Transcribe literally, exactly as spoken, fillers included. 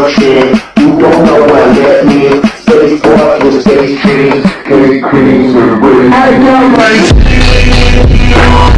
destruction. You don't know what that means. Stay forth with stay cream, stay cream, I got my